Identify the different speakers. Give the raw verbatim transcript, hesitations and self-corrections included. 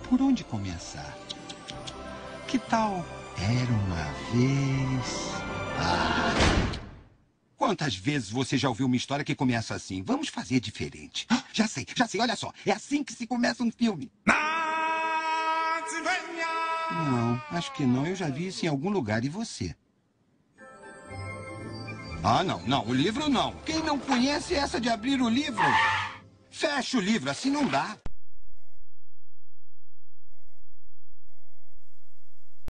Speaker 1: Por onde começar? Que tal Era uma vez... Ah! Quantas vezes você já ouviu uma história que começa assim? Vamos fazer diferente. Ah, já sei, já sei, olha só. É assim que se começa um filme. Não, acho que não. Eu já vi isso em algum lugar. E você? Ah, não, não. O livro não. Quem não conhece essa de abrir o livro? Fecha o livro, assim não dá.